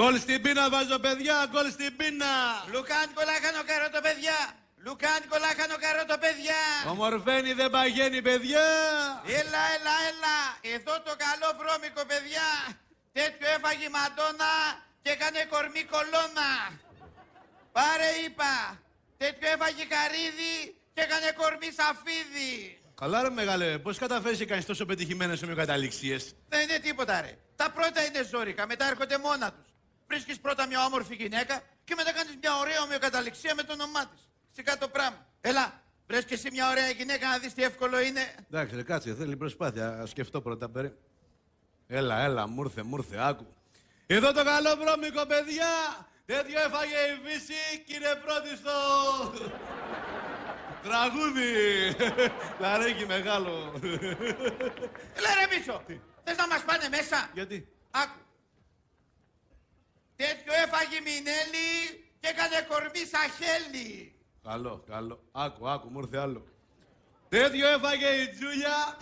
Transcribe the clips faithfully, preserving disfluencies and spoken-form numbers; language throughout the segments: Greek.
Γκολ στην πίνα βάζω, παιδιά, γκολ στην πίνα. Λουκάνικο λάχανο καρότο, παιδιά. Λουκάνικο λάχανο καρότο, παιδιά. Ομορφαίνει δεν παγαίνει, παιδιά. Έλα, έλα, έλα. Εδώ το καλό βρώμικο, παιδιά. Τέτοιο έφαγε η Μαντόνα και έκανε κορμί κολόνα. Πάρε, είπα. Τέτοιο έφαγε καρύδι και έκανε κορμί σαφίδι. Καλά ρε μεγάλε, πώς καταφέρεις και κάνεις τόσο πετυχημένες ομοιοκαταληξίες? Δεν είναι τίποτα ρε. Τα πρώτα είναι ζώρικα, μετά έρχονται μόνα τους. Βρίσκεις πρώτα μια όμορφη γυναίκα και μετά κάνεις μια ωραία ομοιοκαταληξία με το όνομά της. Σιγά το πράγμα. Έλα, βρες και εσύ μια ωραία γυναίκα να δεις τι εύκολο είναι. Εντάξει ρε, κάτσε, θέλει προσπάθεια, ας σκεφτώ πρώτα περί. Έλα, έλα, μούρθε, μούρθε, άκου. Εδώ το καλό βρώμικο, παιδιά! Τέτοιο έφαγε η Φύση και είναι πρώτη στο... τραγούδι! Λαρέκι μεγάλο. Έλα ρε Μίτσο, θες να μας πάνε μέσα? Γιατί? Άκου. Τέτοιο έφαγε η Μινέλη και έκανε κορμί σαν χέλη. Καλό, καλό. Άκου, άκου, μου ήρθε άλλο. Τέτοιο έφαγε η Τζούλια.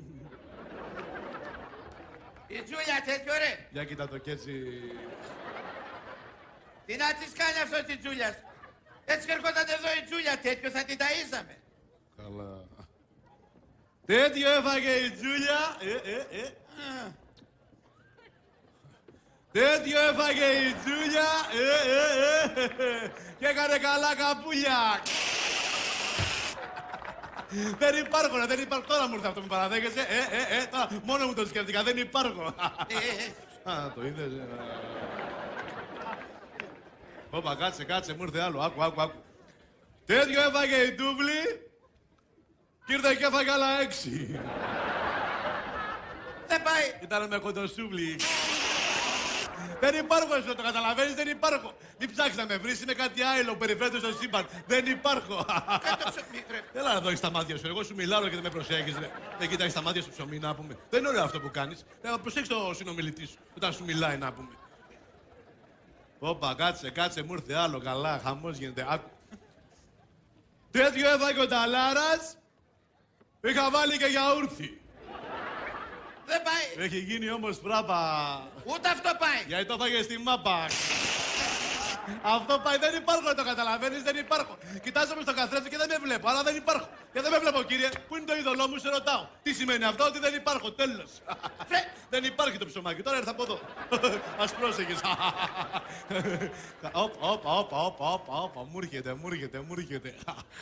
Η Τζούλια τέτοιο ρε. Για κοίτα το κι έτσι. Τι να της κάνει αυτό τη Τζούλια? Έτσι και έρχονταν εδώ η Τζούλια τέτοιο θα την ταΐζαμε. Καλά. Τέτοιο έφαγε η Τζούλια. Ε, ε, ε. Τέτοιο έφαγε η Τζούλια. Ε, ε, ε. Και έκανε καλά καπούλια. Δεν υπάρχω, ρε, δεν υπάρχω. Τώρα μου ήρθε αυτό, μου παραδέχεσαι. Ε, ε, ε, τώρα μόνο μου το σκέφτηκα, δεν υπάρχω. Α, το είδες. Όπα, κάτσε, κάτσε, μου ήρθε άλλο. Άκου, άκου, άκου. Τέτοιο έφαγε η Ντούβλη και ήρθε και έφαγε άλλα έξι. Δεν πάει. Ήτανε με κοντοσούβλη. Δεν υπάρχω, εσύ το καταλαβαίνεις, δεν υπάρχω. Μην ψάξεις να με βρεις, είμαι κάτι άλλο, περιφέρεται στο σύμπαν. Δεν υπάρχω. Έλα να δω, έχεις τα μάτια σου. Εγώ σου μιλάω και δεν με προσέχεις, ρε. Δεν κοιτάξεις τα μάτια σου ψωμί, να πούμε. Δεν είναι ωραίο αυτό που κάνεις. Να προσέξεις το συνομιλητή σου όταν σου μιλάει, να πούμε. Όπα, κάτσε, κάτσε, μου ήρθε άλλο, καλά, χαμός γίνεται, άκου. Τέτοιο έφαγε ο Ταλάρας, είχα βάλει και γιαούρτι. Δεν πάει. Έχει γίνει όμως φράπα. Ούτε αυτό πάει. Γιατί το έφαγε στη μάπα. Αυτό πάει, δεν υπάρχω, το καταλαβαίνεις, δεν υπάρχω. Κοιτάζομαι στο καθρέφτη και δεν με βλέπω, αλλά δεν υπάρχω. Και δεν με βλέπω, κύριε. Πού είναι το είδωλό μου, σε ρωτάω. Τι σημαίνει αυτό, ότι δεν υπάρχω, τέλος. Δεν υπάρχει το ψωμάκι, τώρα έρθα από εδώ. Ας πρόσεχες. Όπα, όπα, όπα, όπα, όπα, όπα. Μου έρχεται, μου έρχεται, μου έρχεται.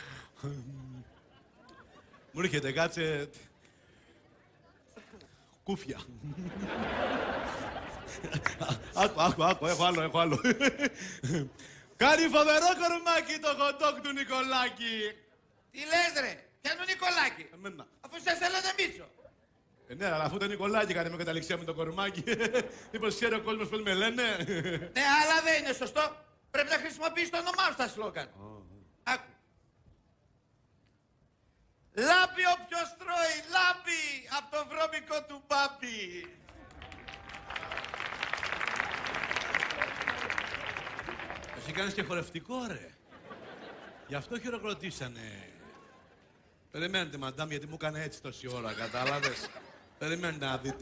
Μου έρχεται, κάτσε. Κούφια. Άκου, άκου, άκου, έχω άλλο, έχω άλλο. Κάνει φοβερό κορμάκι το χοντόκ του Νικολάκη. Τι λες ρε, ποιανού Νικολάκη? Εμένα. Αφού σε θέλανε Μίτσο. Ε, ναι, αλλά αφού το Νικολάκη κάνει με καταληξία με το κορμάκι, μήπως ξέρει ο κόσμος πώς με λένε. Ναι, αλλά δεν είναι σωστό. Πρέπει να χρησιμοποιείς το όνομά σου στα σλόγγαν. Άκου. Λάμπει όποιος τρώει, λάμπει από το βρώμικο του μπάμπι. Εσύ κάνεις και χορευτικό, ρε. Γι' αυτό χειροκροτήσανε. Περιμένετε, μαντάμ, γιατί μου έκανε έτσι τόση ώρα, κατάλαβες. Περιμένετε να δείτε.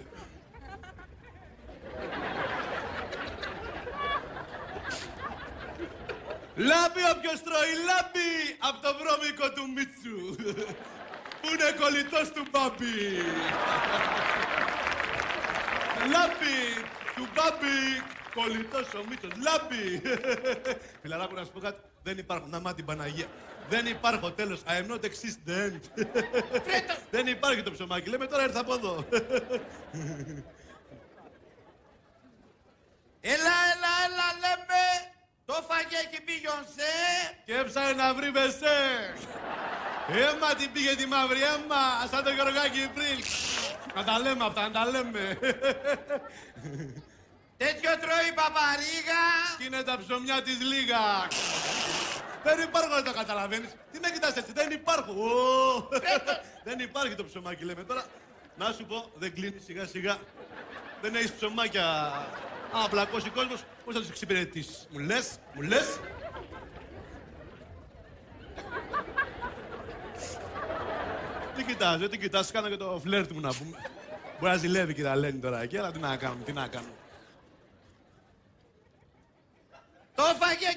Λάμπει όποιος τρώει, λάμπει από το βρώμικο του Μίτσου. Που είναι κολλητός του μπάμπι. Λάμπει του μπάμπι. Κολλητός ο Μίτσος, λάμπει! Φιλαράκου, να σου πω κάτι, δεν υπάρχουν, να μάθει την Παναγία. Δεν υπάρχω, τέλος, I am not existent. Δεν υπάρχει το ψωμάκι, λέμε τώρα έρθα από εδώ. Έλα, έλα, έλα, λέμε, το φαγέ και Μπιγιονσέ. Και έψανε να βρει μεσέ. Έμα την πήγε τη μαύρη, έμα, σαν το Γεωργάκι πριν. Να τα λέμε αυτά, να τα λέμε. Τέτοιο τρώει παπαρίγα. Κι είναι τα ψωμιά της λίγα. Δεν υπάρχω, δεν το καταλαβαίνεις. Τι με κοιτάς έτσι, δεν υπάρχω. Δεν υπάρχει το ψωμάκι, λέμε τώρα. Να σου πω, δεν κλείνει σιγά σιγά. Δεν έχεις ψωμάκια. Αν πλακώσει ο κόσμος, πώς θα τους εξυπηρετήσεις. Μου λες, μου λες. Τι κοιτάζω, τι κοιτάς, κάνω και το φλερτ μου να πούμε. Μπορεί να ζηλεύει και τα λένε τώρα εκεί, αλλά τι να κάνουμε, τι να κάνουμε.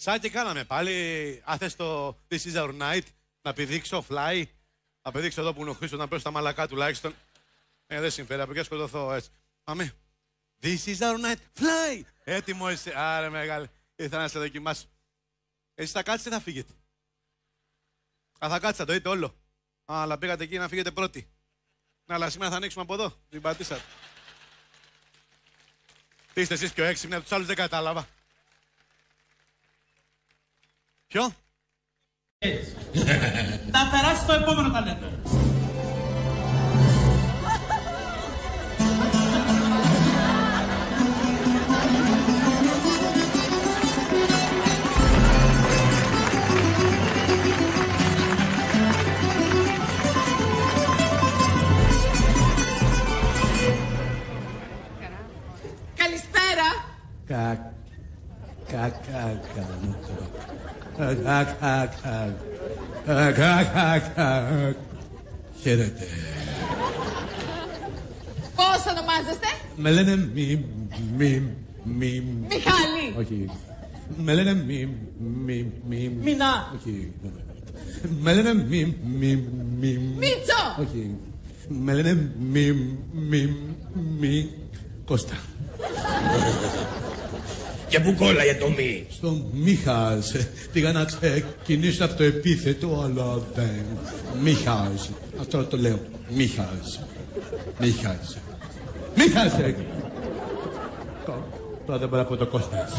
Σαν και κάναμε πάλι. Αν θες το This is our night, να πηδήξω, fly. Να πηδήξω εδώ που είναι ο Χρήστος, να πέσω στα μαλακά τουλάχιστον. Ε, δεν συμφέρει, από εκεί σκοτωθώ έτσι. Πάμε. This is our night, fly. Έτοιμο είσαι. Άρε μεγάλε. Ήρθα να σε δοκιμάσω. Εσείς θα κάτσετε ή θα φύγετε? Α, θα κάτσετε, θα το δείτε όλο. Α, αλλά πήγατε εκεί να φύγετε πρώτοι. Να, αλλά σήμερα θα ανοίξουμε από εδώ. Την πατήσατε. Τι είστε εσείς πιο έξυπνοι, από τους άλλους δεν κατάλαβα. Ποιο? Έτσι. Θα περάσει το επόμενο ταλέντο. Καλησπέρα. Κακ, κακ, κακ, κακ, κακ, κακ, κακ. Χαίρετε. Πώς ονομάζεστε? Με λένε μη, μη, μη. Μιχάλη. Όχι. Με λένε μη, μη, μη. Μινά. Όχι. Με λένε μη, μη, μη. Μίτσο. Όχι. Με λένε μη, μη, μη. Κώστα. Και πού κόλλαγε το μη? Στο Μίχας. Πήγα να ξεκινήσω από το επίθετο, αλλά δεν. Μίχας. Αυτό το λέω. Μίχας. Μίχας. Μίχας! Τώρα δεν μπορώ να πω το Κώστας.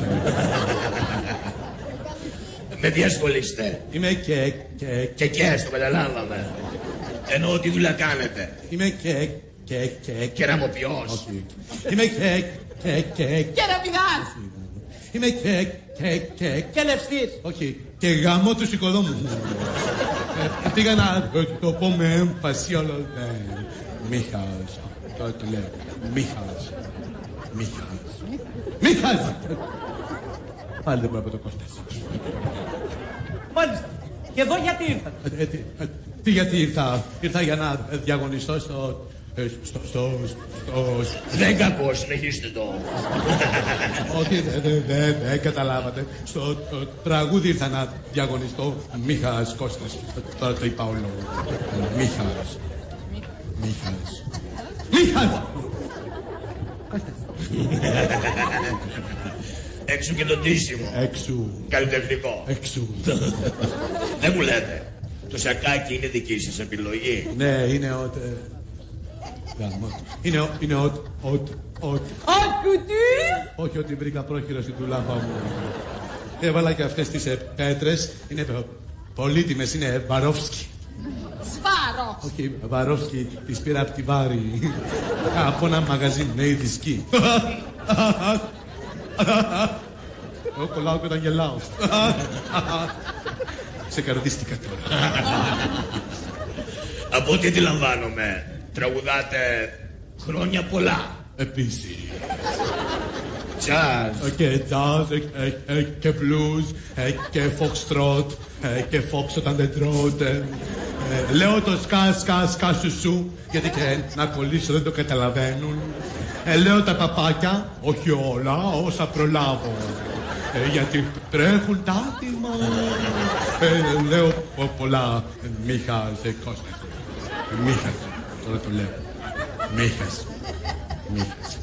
Με τι ασχολείστε? Είμαι και, και, Και και, το καταλάβαμε. Εννοώ τι δουλειά κάνετε. είμαι και, και, και, Κεραμοποιός. Όχι. Είμαι και, και, και, Κεραμιδάς. είμαι και, και, και, Και λευστής. όχι, και γαμώ τους οικοδόμους. Ε, Πήγα να το πω με έμφαση, αλλά δεν. Μίχας. Τώρα το λέω. Μίχας. Μίχας. Μίχας! Πάλι δεν μπορώ να πω το Κώστας. Μάλιστα. Και εδώ γιατί ήρθατε? Ε, ε, τι, ε, Τι γιατί ήρθα, ήρθα για να διαγωνιστώ στο, ε, στο, στο, στο, Δεν κακό, συνεχίστε το. όχι, δεν δε, δε, δε, καταλάβατε. Στο το, τραγούδι ήρθα να διαγωνιστώ. Μίχας Κώστας. Τώρα το είπα όλο. Ε, Μίχας. Μίχας. Μίχας! Έξω και το ντύσιμο. Έξου. Καλλιτεχνικό. Έξου. Δεν μου λέτε. Το σακάκι είναι δική σας επιλογή. Ναι, είναι ότι... Είναι, ο- είναι ότι... ότι... ότι... Ακουτήρ. Όχι ότι βρήκα πρόχειρο στην τουλάπα μου. Έβαλα και αυτές τις ε, πέτρες. Είναι πο- πολύτιμες, είναι Βαρόφσκι. Σφάρο. Όχι, Βαρόφσκι, τις πήρα από τη Βάρη. Από ένα μαγαζί, ναι, δισκή. Εγώ κολλάω και όταν γελάω. Σε καρδίστηκα τώρα. Από ό,τι αντιλαμβάνομαι, τραγουδάτε χρόνια πολλά. Επίσης. Τζαζ. Και jazz, ε, ε, ε, και blues, ε, και foxtrot, ε, και fox όταν δεν τρώτε. Ε, Λέω το σκα, σκα, σκα σου σου, γιατί και να κολλήσω δεν το καταλαβαίνουν. Ε, Λέω τα παπάκια, όχι όλα, όσα προλάβω. Ε, γιατί τρέχουν τα άτιμα. Ε, Λέω πο- πολλά. Ε, Μίχας, ε, Κώστας. Ε, Μίχας, τώρα το λέω. Μίχας. Μίχας.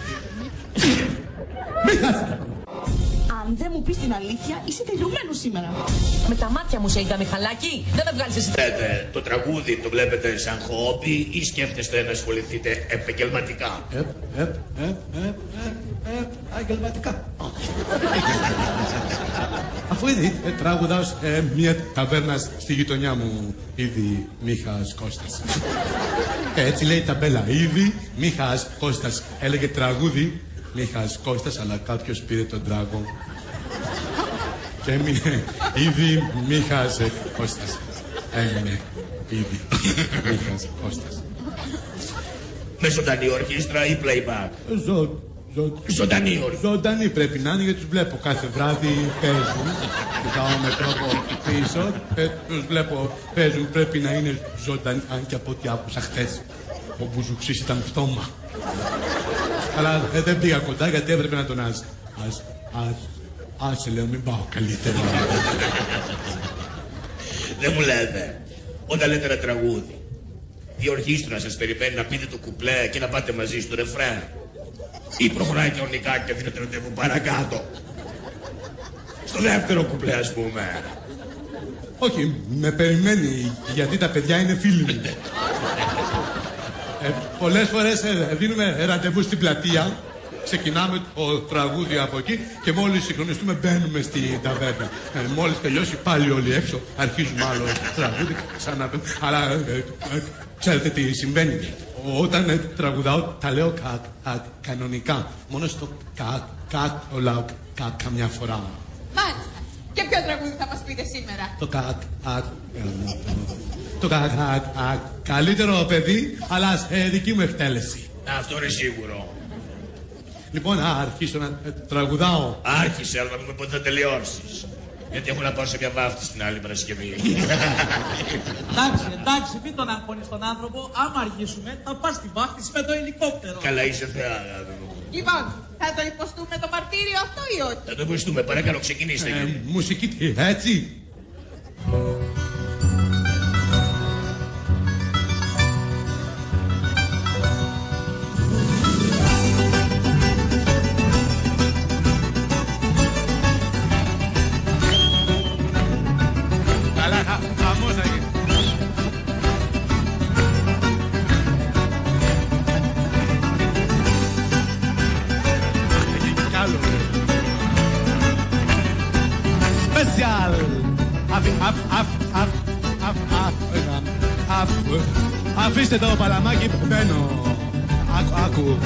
Μίχας! Αν δεν μου πεις την αλήθεια, είσαι τελειωμένο σήμερα. Με τα μάτια μου σε είδα, Μιχαλάκη. Δεν με βγάλεις εσύ. Λέτε, το τραγούδι το βλέπετε σαν χόμπι ή σκέφτεστε να ασχοληθείτε επαγγελματικά? Ε, ε, ε, ε, ε, ε, αγγελματικά. Αφού ήδη ε, τραγουδάω σε ε, μια ταβέρνα στη γειτονιά μου, ήδη Μίχας Κώστας. Έτσι λέει η ταμπέλα, ήδη Μίχας Κώστας. Έλεγε τραγούδι Μίχας Κώστας, αλλά κάποιος πήρε τον τράγο. Και έμεινε ήδη Μίχας ε, Κώστας. Έμεινε ήδη Μίχας Κώστας. Με ζωντανή ορχήστρα ή playback? Ζω, ζω, Ζωντανή ορχήστρα. Ζωντανή πρέπει να είναι γιατί τους βλέπω κάθε βράδυ παίζουν. Κοιτάω με τρόπο πίσω. Ε, τους βλέπω παίζουν. Πρέπει να είναι ζωντανή. Αν και από ό,τι άκουσα χθες ο Μπουζουξής ήταν πτώμα. Αλλά ε, δεν πήγα κοντά γιατί έπρεπε να τον ας. Ας, ας, Άσε, λέω, μην πάω καλύτερα. Δεν μου λέτε, όταν λέτε ένα τραγούδι, η ορχήστρα σας περιμένει να πείτε το κουπλέ και να πάτε μαζί στο ρεφρέν. Ή προχωράει κανονικά και δίνετε ραντεβού παρακάτω. Στο δεύτερο κουπλέ, ας πούμε. Όχι, με περιμένει, γιατί τα παιδιά είναι φίλοι μου. ε, πολλές φορές ε, δίνουμε ραντεβού στην πλατεία. Ξεκινάμε το τραγούδι από εκεί και μόλις συγχρονιστούμε μπαίνουμε στην ταβέρνα. Ε, μόλις τελειώσει πάλι όλοι έξω, αρχίζουμε άλλο τραγούδι, ξανά. Αλλά ε, ε, ξέρετε τι συμβαίνει. Όταν ε, τραγουδάω τα λέω κα, κα, κανονικά. Μόνο στο κα, κα, το λέω κα, καμιά φορά. Μάλιστα. Και ποιο τραγούδι θα μας πείτε σήμερα? Το κα, κα, το κα, κα, κα, καλύτερο παιδί, αλλά σε δική μου εκτέλεση. Αυτό είναι σίγουρο. Λοιπόν, να αρχίσω να τραγουδάω. Άρχισε, αλλά να πούμε πότε θα τελειώσεις. Γιατί έχω να πάω σε μια βάφτιση την άλλη Παρασκευή. Εντάξει, εντάξει, μην τον αγχώνεις τον άνθρωπο. Άμα αργήσουμε, θα πας στη βάφτιση με το ελικόπτερο. Καλά, είσαι θεά. Λοιπόν, θα το υποστούμε το μαρτύριο αυτό ή όχι? Θα το υποστούμε, παρακαλώ, ξεκινήστε. Ε, μουσική, έτσι. Αφήστε το παλαμάκι, μπαίνω. Άκου, άκου.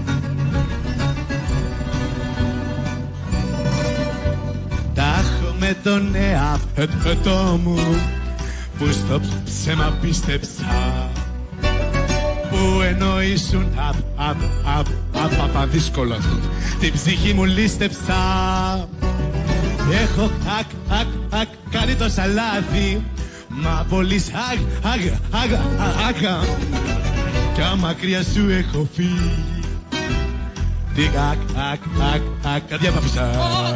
Τάχω με τον εαυτό μου που στο ψέμα πίστεψα, που ενώ ήσουν απαπαδύσκολο την ψυχή μου λίστεψα. Έχω χακ, χακ, χακ, κάνει το σαλάδι, μα πολύ αγ, αγ, αγ, αγ, κι μακριά σου έχω φύγει. Τι ακ, ακ, ακ, ακ, καρδιά μ' αφήσα.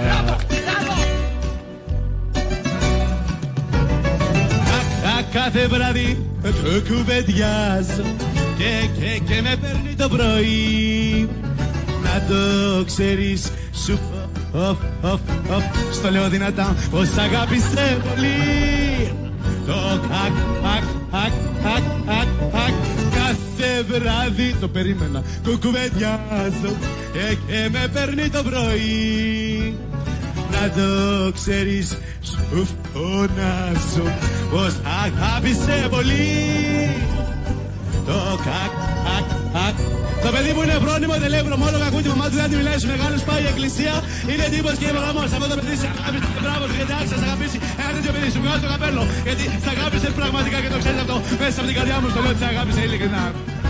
Κάθε βράδυ το κουβεντιάζω και, και, και με παίρνει το πρωί. Να το ξέρεις, σου Οφ, οφ, οφ, στο λέω δυνατά πως αγάπησε πολύ. Το ακ, ακ, ακ, ακ, ακ, ακ, κάθε βράδυ το περίμενα, κουκουβεντιάζω και, και με παίρνει το πρωί. Να το ξέρεις, σου φωνάζω πως αγάπησε πολύ. Το ακ, ακ, ακ. Το παιδί μου είναι φρόνιμο, δεν λέει βρωμόλογα, ακούει τη μαμά του, δεν τη μιλάει στους μεγάλους, πάει η εκκλησία. Είναι τύπος και είμαι γραμμός, αυτό το παιδί σε αγάπησε, μπράβο σου, γιατί άρχισε να σ' αγαπήσει. Ένα τέτοιο παιδί, σου βγάζω το καπέλο, γιατί σ' αγάπησε πραγματικά και το ξέρεις αυτό. Μέσα από την καρδιά μου στο λέω ότι σ' αγάπησε ειλικρινά.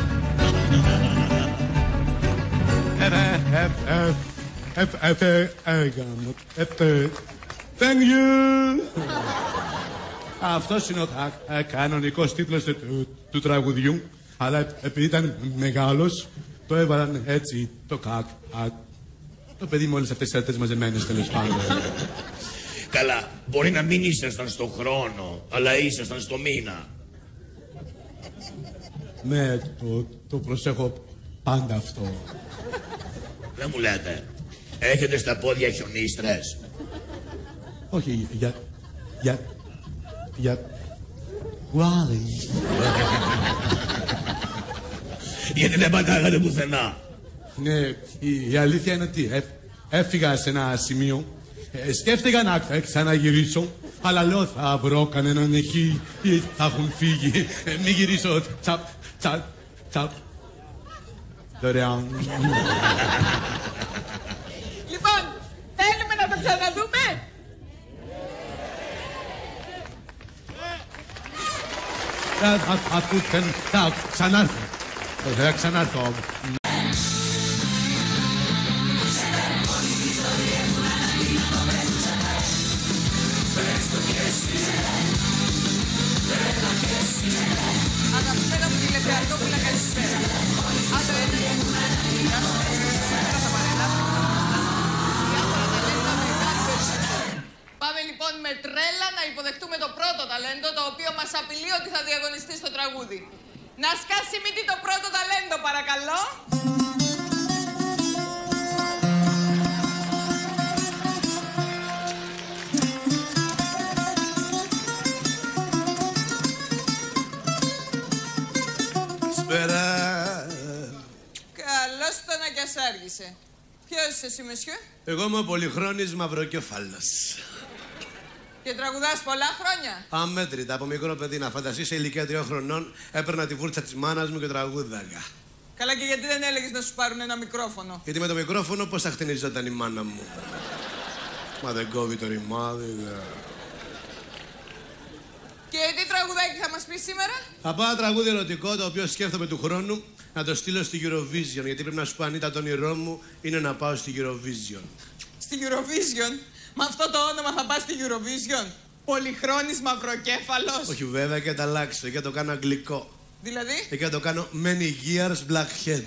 Thank you. Αυτός είναι ο κανονικός τίτλος του τραγουδιού. Αλλά επειδή ήταν μεγάλος, το έβαλαν έτσι το κακ. Το παιδί με όλες αυτές τις αρτές μαζεμένες, τέλος πάντων. Καλά, μπορεί να μην ήσασταν στο χρόνο, αλλά ήσασταν στο μήνα. Ναι, το, το προσέχω πάντα αυτό. Δεν μου λέτε, έχετε στα πόδια χιονίστρες? Όχι, για... για... για... Wally. Γιατί δεν πατάγατε πουθενά? Ναι, η, η αλήθεια είναι ότι ε, έφυγα σε ένα σημείο, ε, σκέφτηκα να ξαναγυρίσω, αλλά λέω θα βρω κανέναν εκεί ή θα έχουν φύγει, ε, μην γυρίσω, τσαπ, τσαπ, τσαπ. Δωρεάν. Λοιπόν, θέλουμε να το ξαναδούμε. Αφού θα ξανάρθω. Θα ξανάρθω. Αγαπημένα μου τηλεπαιρατόπουλα, καλησπέρα. Άντρα είναι η μουσική. Θα παρελάσουμε διάφορα ταλέντα μεγάλη περισσότερη. οποίο μας απειλεί ότι θα διαγωνιστεί στο τραγούδι. Να σκάσει μύτη το πρώτο ταλέντο, παρακαλώ. Σπέρα. Καλώς το να κι ας άργησε. Ποιος είσαι εσύ, μεσιό? Εγώ είμαι ο Πολυχρόνης Μαυροκέφαλος. Και τραγουδάς πολλά χρόνια? Αμέτρητα, από μικρό παιδί, να φανταστείς, σε ηλικία τριών χρονών έπαιρνα τη βούρτσα της μάνας μου και τραγούδαγα. Καλά, και γιατί δεν έλεγες να σου πάρουν ένα μικρόφωνο? Γιατί με το μικρόφωνο πώς θα χτενιζόταν η μάνα μου. Μα δεν κόβει το ρημάδι, δε. Και τι τραγουδάκι θα μας πεις σήμερα? Θα πάω ένα τραγούδι ερωτικό, το οποίο σκέφτομαι του χρόνου να το στείλω στη Eurovision. Γιατί πρέπει να σου πω, Ανίτα, το όνειρό μου είναι να πάω στη Eurovision. Στη Eurovision? Με αυτό το όνομα θα πας στη Eurovision? Πολυχρόνης Μαυροκέφαλος? Όχι βέβαια, και τα αλλάξω, και το κάνω αγγλικό. Δηλαδή? Και το κάνω many years blackhead.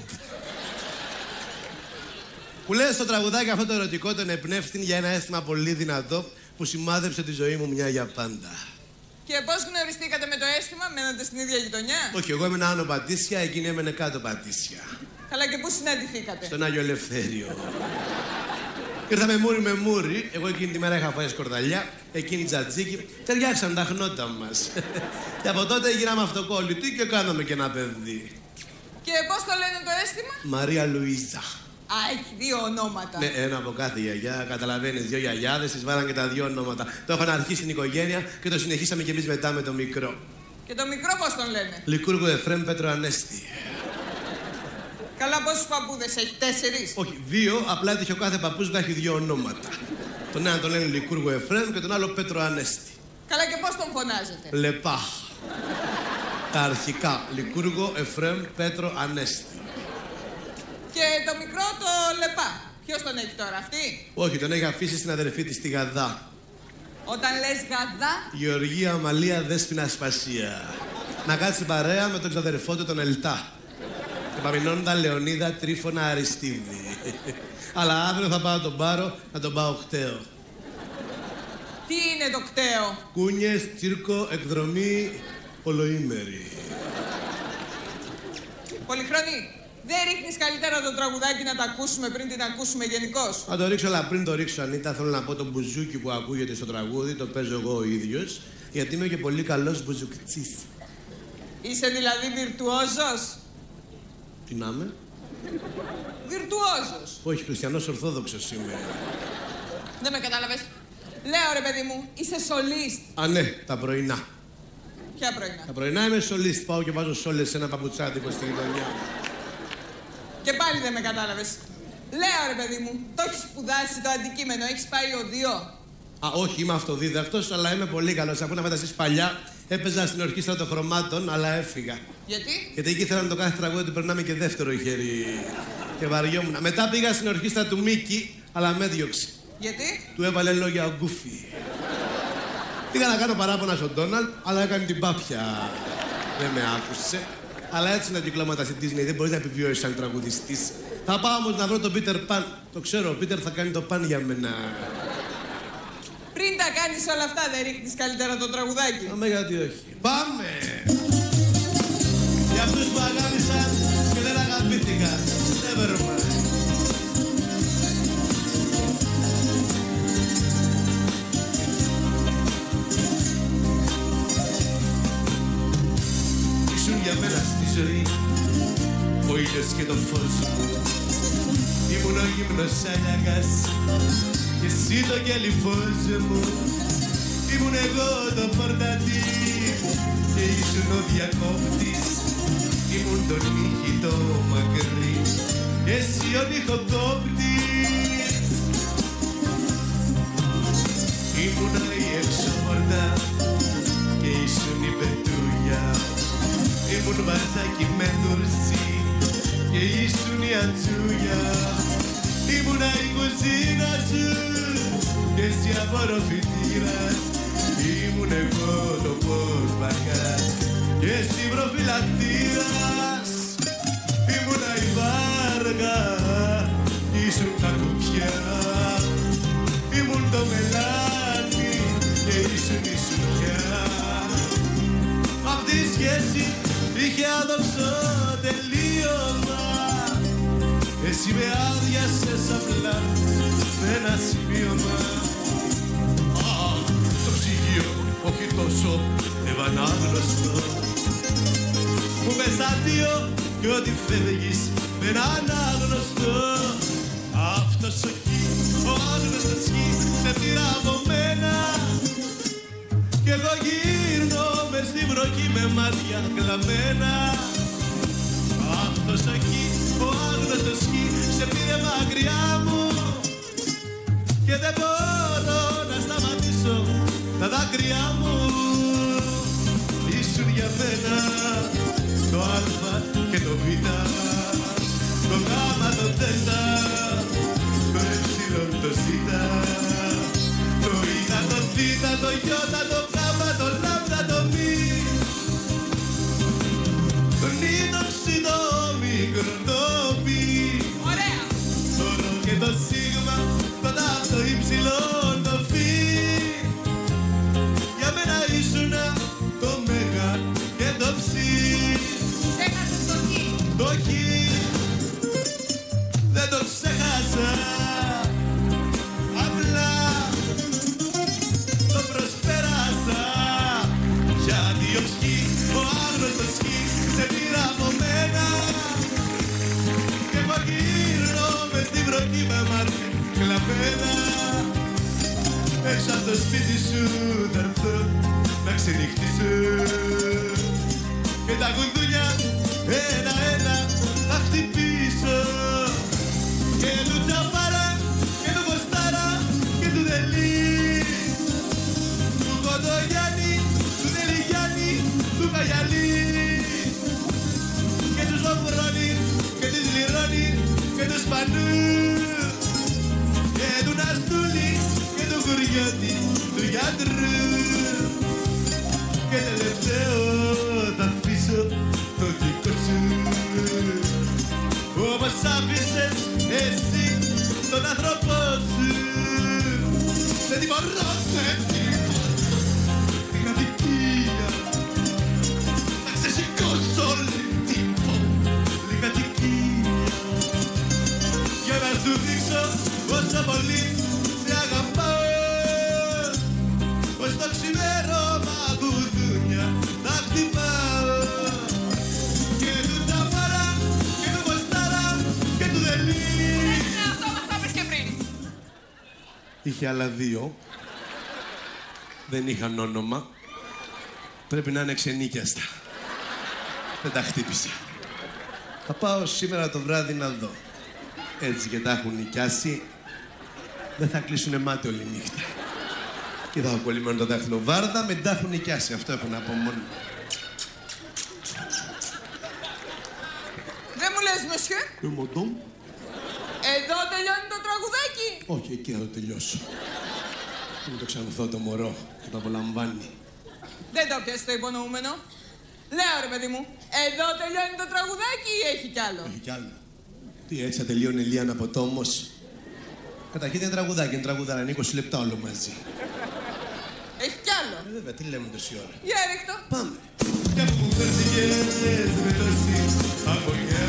Που λέει στο τραγουδάκι αυτό το ερωτικό, τον εμπνεύστην για ένα αίσθημα πολύ δυνατό που σημάδεψε τη ζωή μου μια για πάντα. Και πώς γνωριστήκατε με το αίσθημα, μένατε στην ίδια γειτονιά? Όχι, εγώ έμενα άνω Πατήσια, εκείνη έμενε κάτω Πατήσια. Καλά, και πού συναντηθήκατε? Στον Άγιο Ελευθέριο. Ήρθαμε μούρι με μούρι, εγώ εκείνη τη μέρα είχα φάει σκορδαλιά, εκείνη τζατζίκι, ταιριάξαν τα χνότα μας. Και από τότε γίναμε αυτοκόλλητοι και κάναμε και ένα παιδί. Και πώς το λένε το αίσθημα? Μαρία Λουίζα. Α, έχει δύο ονόματα. Ναι, ένα από κάθε γιαγιά. Καταλαβαίνεις, δύο γιαγιάδες, τις βάλαν και τα δύο ονόματα. Το είχαν αρχίσει στην οικογένεια και το συνεχίσαμε κι εμείς μετά με το μικρό. Και το μικρό πώς τον λένε? Λικούργο Εφρέμ Πέτρο Ανέστη. Καλά, πόσους παππούδες έχει, τέσσερις? Όχι, δύο, απλά έτυχε ο κάθε παππούς να έχει δύο ονόματα. Τον ένα τον λένε Λικούργο Εφρέμ και τον άλλο Πέτρο Ανέστη. Καλά, και πώς τον φωνάζετε? Λεπά. Τα αρχικά. Λικούργο Εφρέμ Πέτρο Ανέστη. Και το μικρό το Λεπά. Ποιος τον έχει τώρα, αυτή? Όχι, τον έχει αφήσει στην αδερφή της, τη Γαδά. Όταν λες Γαδά? Γεωργία Αμαλία Δέσποινα Σπασία. Να κάτσει παρέα με τον ξαδερφό του τον Ελτά. Και Παμινώντα Λεωνίδα Τρίφωνα Αριστίδη. Αλλά αύριο θα πάω τον πάρω να τον πάω κταίο. Τι είναι το κταίο? Κούνιες, τσίρκο, εκδρομή, ολοήμερη. Πολυχρόνη, δεν ρίχνεις καλύτερα το τραγουδάκι να τα ακούσουμε πριν την ακούσουμε γενικώς? Θα το ρίξω, αλλά πριν το ρίξω, Ανίτα, θέλω να πω το μπουζούκι που ακούγεται στο τραγούδι, το παίζω εγώ ο ίδιος, γιατί είμαι και πολύ καλός μπουζουκτσής. Είσαι δηλαδή βιρτουόζος? Τι να είμαι? Βιρτουόζος. Όχι, χριστιανός ορθόδοξος είμαι. Δεν με κατάλαβες. Λέω ρε παιδί μου, είσαι σολίστ. Α, ναι, τα πρωινά. Ποια πρωινά? Τα πρωινά είμαι σολίστ. Πάω και βάζω σόλες σε ένα παπουτσάδικο στη γειτονιά. Και πάλι δεν με κατάλαβες. Λέω ρε παιδί μου, το έχεις σπουδάσει το αντικείμενο, έχεις πάει οδείο? Α, όχι, είμαι αυτοδίδακτος, αλλά είμαι πολύ καλός. Αφού να φανταστείς, παλιά έπαιζα στην ορχήστρα των χρωμάτων, αλλά έφυγα. Γιατί? Γιατί εκεί ήθελα να το κάθε τραγούδι του περνάμε και δεύτερο χέρι. Και βαριόμουν. Μετά πήγα στην ορχήστρα του Μίκη, αλλά με έδιωξε. Γιατί? Του έβαλε λόγια ο Γκούφι. Πήγα να κάνω παράπονα στον Ντόναλντ, αλλά έκανε την πάπια. Δεν με άκουσε. Αλλά έτσι είναι τα κυκλώματα στην Disney, δεν μπορείς να επιβιώσεις σαν τραγουδιστής. Θα πάω όμως να βρω τον Πίτερ Παν. Το ξέρω, ο Πίτερ θα κάνει το παν για μένα. Πριν τα κάνεις όλα αυτά, δεν ρίχνεις καλύτερα το τραγουδάκι? Αμέ, γιατί όχι. Πάμε! Για αυτούς που αγάπησαν και δεν αγαπήθηκαν. Never mind. Ήσουν για μένα στη ζωή ο ήλιος και το φως μου. Ήμουν ο γύμνος Σάλιακας και εσύ το κελυφός μου. Ήμουν εγώ το πορτατή και ήσουν ο διακόπτης. Ήμουν το νύχι το μακρύ και εσύ ο νυχοκόπτης. Ήμουνα η εξώπορτα και ήσουν η πετούγια. Ήμουν μπαζάκι με τουρσί και ήσουν η ατσούγια. Ήμουνα η κουζίνα σου και εσύ απορροφητήρας. Ήμουν εγώ το πορπακάς και εσύ προφυλακτήρας. Ήμουνα η βάργα και ήσουν τα κουπιά. Ήμουν το μελάνι και ήσουν η σουχιά. σχέση είχε άδοξο τελείωμα. Εσύ με άδειασες απλά με ένα σημείωμα. Α, στο ψυγείο, όχι τόσο ευανάγνωστο. Μου πες αντίο κι ότι φεύγεις με έναν άγνωστο. Αυτός ο χι, ο άγνωστος χι, σε πήρα από μένα. Κι εγώ γύρνω μες στη βροχή με μάτια κλαμμένα. Αυτός ο χι, ο άγνωστος χι, σε πήρε μακριά μου. Και δεν μπορώ να σταματήσω τα δάκρυά μου. Ήσουν για μένα το α και το β, το γ, το δ, το ε, το ζ, το ι, το θ, το ι, το κ, το λ, το μ, το νι, το ψ, το μικρό, το π, το ρο και το σ, το τ, το υψηλό, το φ. Για μένα ήσουνα το μέγα και το ψ. Ξέχασες το χ. Το χ δεν το ξέχασα. Απλά το προσπέρασα. Γιατί ο χ, ο άγνωστος χ, σε πήρα από μένα. Και εγώ γύρνω μες στη βροχή με μάτια κλαμμένα. Έξω από το σπίτι σου θα έρθω να ξενυχτήσω. Και τα κουδούνια ένα-ένα θα χτυπήσω. Και του Τσαπάρα και του Κωστάρα και του Δελή, του Κοντογιάννη, του Δελιγιάννη, του Καγιαλή. Και του Ζωφρόνη και της Λιρώνη και του Σπανού. Και του Ναστούλη και του Κουριώτη, του γιατρού. Και τελευταίο θα αφήσω το δικό σου. Όπως άφησες εσύ τον άνθρωπό σου. Δεν την μπορώ, δεν την μπορώ την αδικία. Να ξεσηκώσω όλη την πόλη κατοικία. Για να σου δείξω πόσο πολύ σε αγαπάω. Πως το ξημέρωμα κουδούνια τα χτυπάω. Και του Τσαπάρα και του Κωστάρα και του Δελή. Ναι, αυτό μας το είπες και πριν. Είχε άλλα δύο. Δεν είχαν όνομα. Πρέπει να είναι ξενίκιαστα. Δεν τα χτύπησα. Θα πάω σήμερα το βράδυ να δω. Έτσι και τα έχουν νοικιάσει. Δεν θα κλείσουνε μάτι όλη νύχτα. Και θα έχω κολλημένο το δάχτυλο βάρδα, με τα έχουν νοικιάσει. Αυτό έχω να πω μόνο. Δεν μου λες, μεσιέ. Ε, μοντόμ. Εδώ τελειώνει το τραγουδάκι. Όχι, εκεί θα το τελειώσω. Μην το ξανθώ το μωρό που το απολαμβάνει. Δεν το πιάσεις το υπονοούμενο. Λέω, ρε παιδί μου, εδώ τελειώνει το τραγουδάκι ή έχει κι άλλο. Έχει κι άλλο. Τι, έτσι θα τελειώνει Ηλία από τόμος. Καταρχήν δεν είναι τραγουδάκι, είναι τραγουδάρα, είναι είκοσι λεπτά όλο μαζί. Έχει κι άλλο. Ε, βέβαια, τι λέμε τόση ώρα. Για ρίχτω. Πάμε. Κι αφού μου φέρνηκες με τόση αγωνιά,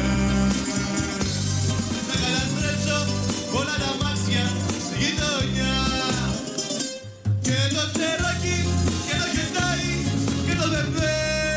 θα καταστρέψω όλα τα μάξια στη γειτονιά. Και το τσεράκι και το χετάι και το βεβέ,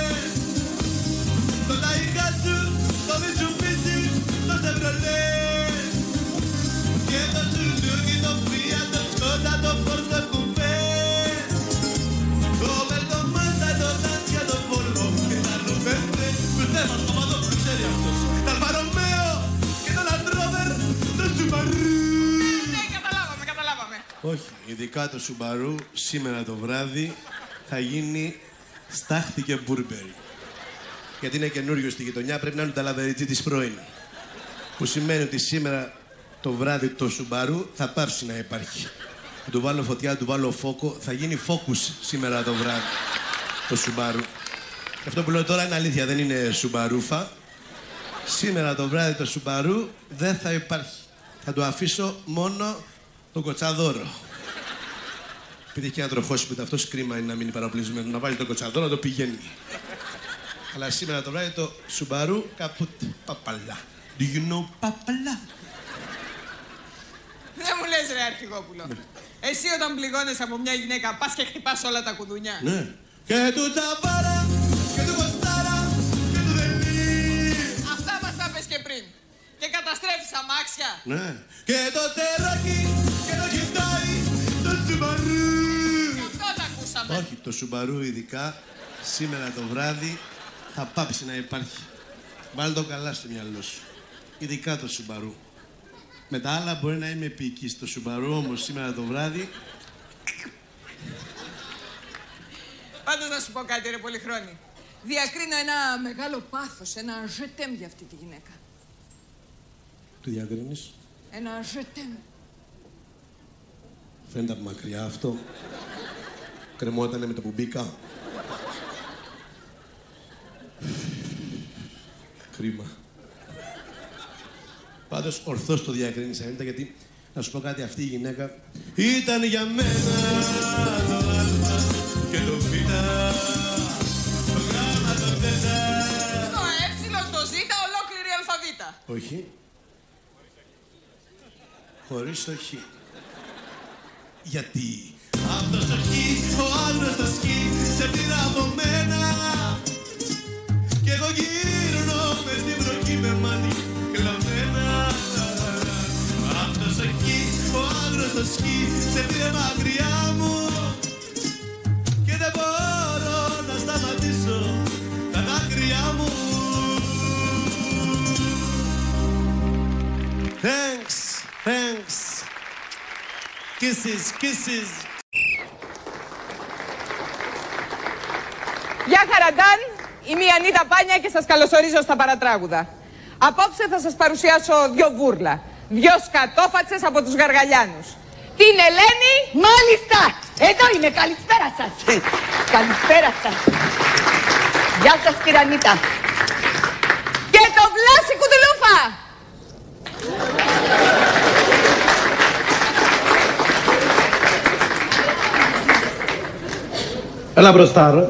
το ταϊχάτσου, το μιτσουπίτσι, το σεβρολέ. Και το σουρτούρκι, το φία, το σκότα, το φόρτο κουπέ, το βελτομάντα, το τάτσια, το βόλβο και τα ροπέντρε. Του Στέφαν Παπαδόπουλου ξέρει αυτός. Τα Αλφα-Ρωμαίο και το Λαντρόβερ, το Σουμπαρού. Ναι, καταλάβαμε, καταλάβαμε. Όχι, ειδικά το Σουμπαρού σήμερα το βράδυ θα γίνει στάχτη και μπουρμπερι. Γιατί είναι καινούριο στη γειτονιά, πρέπει να είναι το ταλαβεριτζή της πρώην. Που σημαίνει ότι σήμερα το βράδυ το Σουμπαρού θα πάψει να υπάρχει. Θα του βάλω φωτιά, θα του βάλω φόκο, θα γίνει φόκους σήμερα το βράδυ το Σουμπαρού. Και αυτό που λέω τώρα είναι αλήθεια, δεν είναι Σουμπαρούφα. Σήμερα το βράδυ το Σουμπαρού δεν θα υπάρχει. Θα του αφήσω μόνο τον κοτσαδόρο. Επειδή έχει ένα τροχόσπιτα, αυτός κρίμα είναι να μείνει παραπλησμένο. Να βάλει τον κοτσαδόρο, να το πηγαίνει. Αλλά σήμερα το βράδυ το Subaru Caput Παπαλά. Do you know Παπαλά? Δεν μου λες ρε Αρχηγόπουλο. Εσύ όταν πληγώνεσαι από μια γυναίκα πας και χτυπάς όλα τα κουδουνιά. Ναι. Και του τσαπάρα, και του κοστάρα, και του δελή. Αυτά μας τα πες και πριν. Και καταστρέφεις αμάξια. Ναι. Και το τσεράκι, και το κοιτάει, το Subaru. Και αυτό τα ακούσαμε. Όχι, το Subaru ειδικά σήμερα το βράδυ θα πάψει να υπάρχει. Βάλε το καλά στο μυαλό σου. Ειδικά το Subaru. Με τα άλλα μπορεί να είμαι επίκης. Το Subaru όμως σήμερα το βράδυ... Πάντως να σου πω κάτι ρε Πολυχρόνη. Διακρίνω ένα μεγάλο πάθος, ένα ζετέμ για αυτή τη γυναίκα. Τι διακρίνεις? Ένα ζετέμ. Φαίνεται από μακριά αυτό. Κρεμότανε με το που μπήκα. Κρίμα. Πάντως ορθώς το διακρίνεις Ανίτα, γιατί να σου πω κάτι, αυτή η γυναίκα ήταν για μένα το α και το β, το γ, το δ. Το ε, το ζ, ολόκληρη αλφαβήτα. Όχι. Χωρίς το χ. Γιατί αυτός το χ, ο άλλος το σκ, σε πήρα από μένα. Κι εγώ γύρνω μες στην βροχή με μάτι κλαμμένα. Αυτός ο χ, ο άγνωστος χ, σε πήρε μακριά μου. Και δεν μπορώ να σταματήσω τα δάκρυα μου. Thanks, thanks. Kisses, kisses. Γεια χαραντάν, είμαι η Ανίτα Πάνια και σας καλωσορίζω στα παρατράγουδα. Απόψε θα σας παρουσιάσω δυο βούρλα, δυο σκατόφατσες από τους Γαργαλιάνους. Την Ελένη... Μάλιστα! Εδώ είμαι, καλησπέρα σας. Καλησπέρα σας. Γεια σας κύριε Ανίτα. Και το Βλάση Κουτουλούφα. Έλα μπροστά, ρε.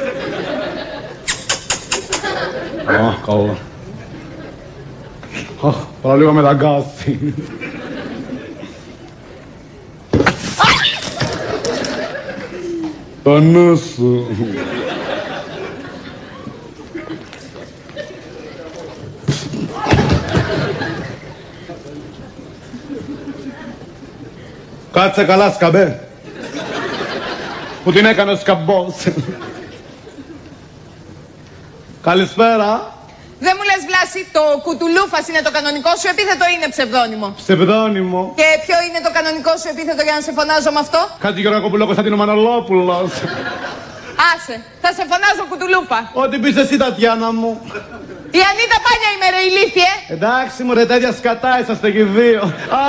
Α, καλό. Αχ, παραλίγο με δαγκάσει. Το νου σου. Κάτσε καλά, σκαμπέ. Που την έκανε ο σκαμπός. Καλησπέρα. Δεν μου λες Βλάση, το Κουτουλούφας είναι το κανονικό σου επίθετο ή είναι ψευδόνυμο? Ψευδόνυμο. Και ποιο είναι το κανονικό σου επίθετο για να σε φωνάζω με αυτό? Χάτζη Γεωργακόπουλο Κωνσταντίνο Μανολόπουλος. Άσε, θα σε φωνάζω Κουτουλούφα. Ό,τι πεις εσύ Τατιάνα μου. Η Ανίτα Πάνια είμαι ρε ηλίθιε. Εντάξει μου ρε, τέτοια σκατά είσαστε και δύο.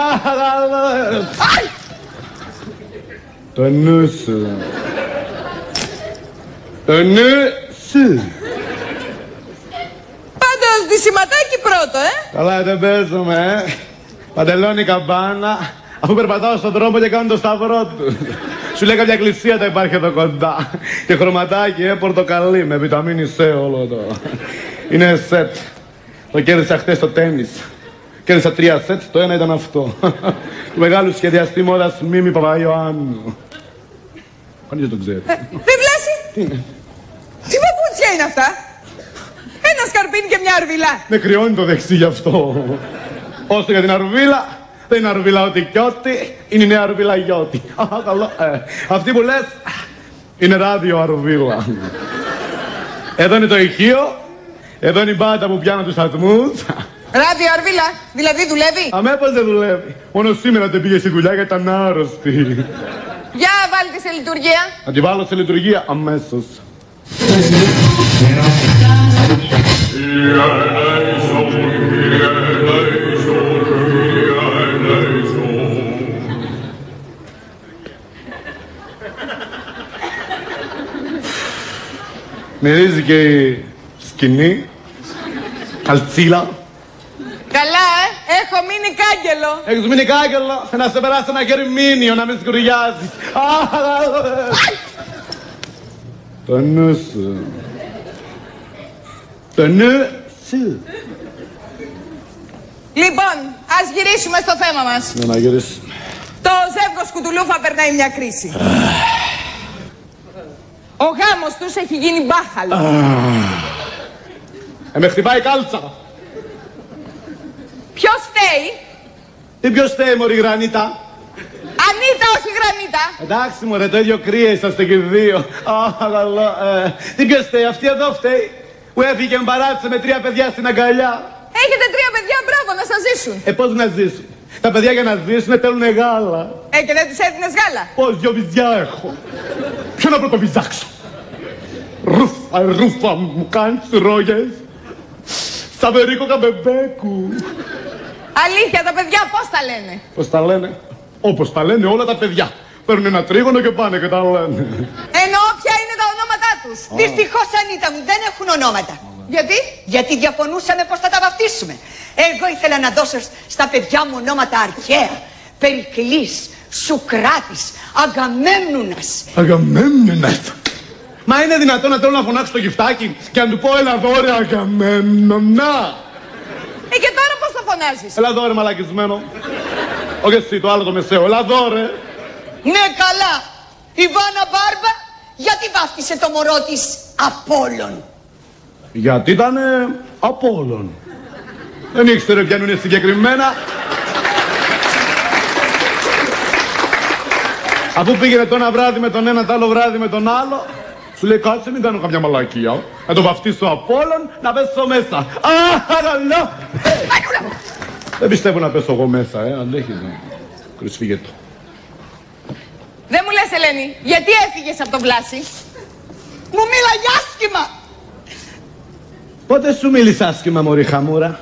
Το νου σου. Το νου σου. Πάντως δυσηματάκι πρώτο, ε. Καλά δεν παίζουμε, ε. Παντελόνι καμπάνα, αφού περπατάω στον δρόμο και κάνω το σταυρό του. Σου λέει κάποια εκκλησία τα υπάρχει εδώ κοντά. Και χρωματάκι, ε, πορτοκαλί, με βιταμίνη C όλο το. Είναι σετ. Το κέρδισα χτες στο τένις. Κέρδισα τρία σετ, το ένα ήταν αυτό. Του μεγάλου σχεδιαστή μόδας Μίμη Παπαϊωάννου. Κανείς δεν το ξέρει. Ε, δεν Βλάση. Τι είναι? Τι παπούτσια είναι αυτά? Ένα σκαρπίνι και μια αρβιλά. Με κρυώνει το δεξί γι' αυτό. Όσο για την αρβίλα, δεν είναι αρβίλα ό,τι κι ό,τι, είναι η νέα αρβίλα γιώτη. Καλό. Ε, αυτή που λες, είναι ράδιο αρβίλα. Εδώ είναι το ηχείο, εδώ είναι η μπάντα που πιάνω τους ατμούς. Ράδιο αρβίλα, δηλαδή δουλεύει? Αμέ πως δεν δουλεύει. Μόνο σήμερα δεν πήγε στη δουλειά γιατί ήταν άρρωστη. Για βάλτε σε λειτουργία. Να τη βάλω σε λειτουργία αμέσως. Μυρίζει και η σκηνή, καλτσίλα. Καλά, ε, έχω μείνει κάγκελο. Έχεις μείνει κάγκελο, να σε περάσει ένα χέρι μήνυο, να μην σκουριάζεις. Το νου σου. Το νου σου. Λοιπόν, ας γυρίσουμε στο θέμα μας. Ναι, να γυρίσει. Το ζεύγος Κουτουλούφα περνάει μια κρίση. Ο γάμος τους έχει γίνει μπάχαλο. Ε, με χτυπάει κάλτσα. Ποιος φταίει? Τι ποιος φταίει, μωρή Γρανίτα? Ανίτα, όχι Γρανίτα. Εντάξει, μωρέ, το ίδιο κρύα είσαστε και οι δύο. Α, καλό. Ε, τι ποιος φταίει, αυτή εδώ φταίει. Που έφυγε και με παράτησε με τρία παιδιά στην αγκαλιά. Έχετε τρία παιδιά, μπράβο, να σας ζήσουν. Ε, πώς να ζήσουν? Τα παιδιά για να ζήσουν θέλουν γάλα. Ε, και δεν τους έδινες γάλα? Πώς, δυο βυζιά έχω. Ποιο να πρωτοβυζάξω? Ρούφα, ρούφα, μου κάνεις ρόγες. Σαβερίκο καμπεμπέκου. Αλήθεια, τα παιδιά πώς τα λένε? Πώς τα λένε? Όπως τα λένε όλα τα παιδιά. Παίρνουν ένα τρίγωνο και πάνε και τα λένε. Εννοώ ποια είναι τα ονόματά τους. Oh. Δυστυχώς, Ανίτα μου, δεν έχουν ονόματα. Γιατί? Γιατί διαφωνούσαμε πώς θα τα βαφτίσουμε. Εγώ ήθελα να δώσω στα παιδιά μου ονόματα αρχαία. Περικλής, Σουκράτης, Αγαμέμνουνας. Αγαμέμνουνας. Μα είναι δυνατόν να θέλω να φωνάξω το γυφτάκι και να του πω έλα εδώ ρε Αγαμέμνονα? Ε, και τώρα πώς το φωνάζεις? Έλα εδώ ρε μαλακισμένο. Όχι εσύ, το άλλο το μεσαίο. Έλα εδώ ρε. Ναι, καλά. Η Βάνα Μπάρμπα γιατί βάφτισε το μωρό της Απόλλων? Γιατί ήτανε Απόλλων. Δεν ήξερε ποιαν είναι συγκεκριμένα. Αφού πήγαινε το ένα βράδυ με τον ένα, το άλλο βράδυ με τον άλλο, σου λέει κάτσε μην κάνω καμιά μαλακία. Να το βαφτίσω Απόλλων, να πέσω μέσα. Α, καλό. Δεν πιστεύω να πέσω εγώ μέσα, ε, αν έχεις να κρυσφύγετο. Δεν μου λες, Ελένη, γιατί έφυγες από τον Βλάση? Μου μίλαγε άσχημα. Πότε σου μίλησε άσχημα, μωρή χαμούρα?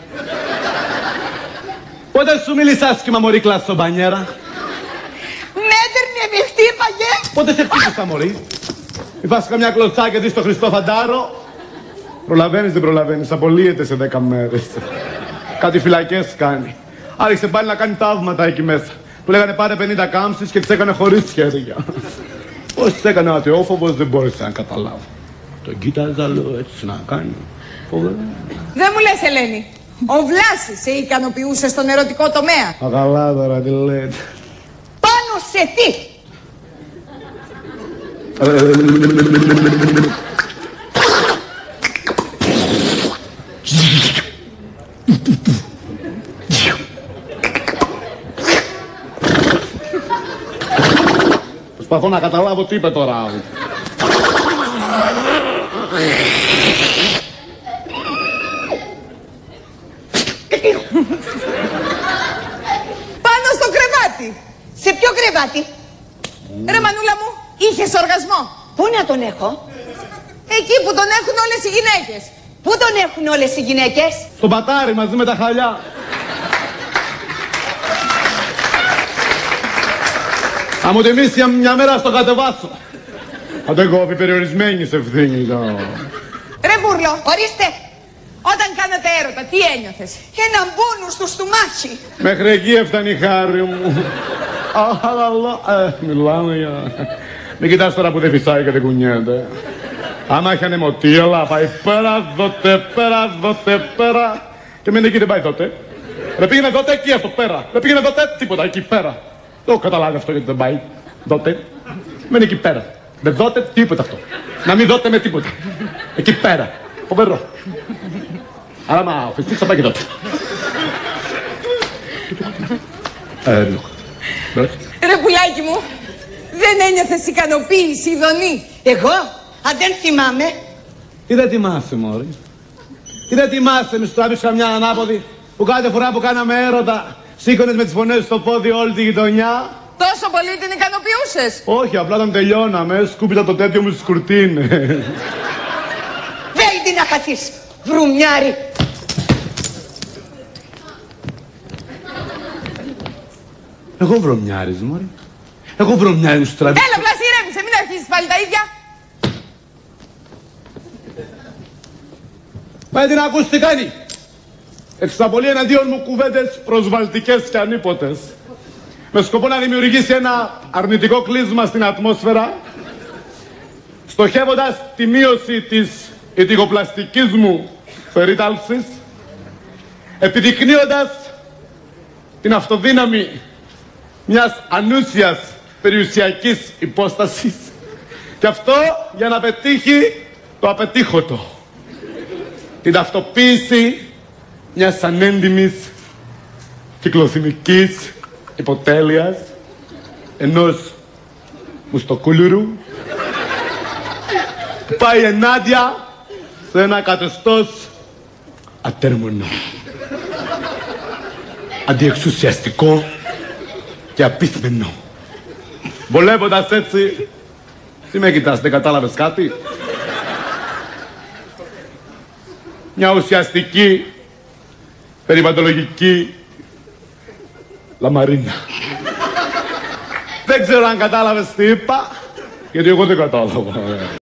Πότε σου μίλησε άσχημα, μωρή κλασσομπανιέρα? Με έδερνε, με χτύπαγε. Πότε σε χτύπησα, μωρή? Μη φας καμιά κλωτσάκια της στο Χριστό Φαντάρο. Προλαβαίνεις, δεν προλαβαίνεις, απολύεται σε δέκα μέρες. Κάτι φυλακές κάνει. Άρχισε πάλι να κάνει ταύματα εκεί μέσα. Του λέγανε πάρε πενήντα κάμψεις και τις έκανε χωρίς χέρια. Πώς τις έκανε ο ατεόφοβος δεν μπόρεσε να καταλάβω. Τον κοίταζα, λέω έτσι να κάνει. Δεν μου λες, Ελένη, ο Βλάσης σε ικανοποιούσε στον ερωτικό τομέα? Αγαλά τώρα, τι λέτε. Πάνω σε τι? Προσπαθώ να καταλάβω τι είπε τώρα. Πάνω στο κρεβάτι. Σε ποιο κρεβάτι? Ρε Μανούλα μου, είχες οργασμό? Πού να τον έχω? Εκεί που τον έχουν όλες οι γυναίκες. Πού τον έχουν όλες οι γυναίκες? Στο πατάρι μαζί με τα χαλιά. Θα μου τιμήσει μια μέρα στο κατεβάσω. Θα το κόβει περιορισμένη σε ευθύνη. Ρε Βούρλο, ορίστε. Όταν κάνατε έρωτα, τι ένιωθες? Έναν πόνο στο στομάχι. Μέχρι εκεί έφτανε η χάρη μου. Αχ, αλλά, ε, μιλάμε για... Μην κοιτάς τώρα που δεν φυσάει και δεν κουνιέται. Άμα έχει ανεμοτήλα, πάει πέρα, δότε, πέρα, δότε, πέρα. Και μένει εκεί, δεν πάει δότε. Ρε πήγαινε δότε εκεί, αυτό πέρα. Ρε πήγαινε δότε, τίποτα, εκεί πέρα. Το έχω καταλάβει αυτό γιατί δεν πάει. Δότε. Μένει εκεί πέρα. Δεν δότε τίποτα αυτό. Να μην δότε με τίποτα. Εκεί πέρα. Φοβερό. Άρα μα φυσίξα θα πάει και τότε. Ε, Ρε πουλάκι μου, δεν ένιωθες ικανοποίηση, Ιδονή? Εγώ, αν δεν θυμάμαι. Τι δεν θυμάσαι, μωρή? Τι δεν θυμάσαι, μη σου τράβεις καμιά ανάποδη που κάθε φορά που κάναμε έρωτα σήκωνες με τις φωνές στο πόδι όλη τη γειτονιά? Τόσο πολύ την ικανοποιούσες? Όχι, απλά όταν τελειώναμε σκούπιζα το τέτοιο μου στις κουρτίνες. Βέλτη να χαθείς, βρουμιάρι. Εγώ βρωμιάρης, μωρή. Εγώ βρωμιάρης σου τραβήξα. Έλα, Βλάση, ηρέμησε, μην αρχίσεις πάλι τα ίδια. Μα την ακούς τι κάνει. Εξαπολύει εναντίον μου κουβέντες προσβαλτικές και ανίποτες. Με σκοπό να δημιουργήσει ένα αρνητικό κλείσμα στην ατμόσφαιρα, στοχεύοντας τη μείωση της ηθικοπλαστικής μου περίταλσης, επιδεικνύοντας την αυτοδύναμη μιας ανούσιας περιουσιακής υπόστασης, και αυτό για να πετύχει το απετύχωτο, την ταυτοποίηση μιας ανέντιμης κυκλοθυμικής υποτέλειας, ενός μουστοκούλουρου που πάει ενάντια σε ένα καθεστώς ατέρμονο, αντιεξουσιαστικό και απίθμενο. Βολεύοντας έτσι, τι με κοιτάς, δεν κατάλαβες κάτι? Μια ουσιαστική, περιβαλλοντολογική λαμαρίνα. Δεν ξέρω αν κατάλαβες τι είπα, γιατί εγώ δεν κατάλαβα.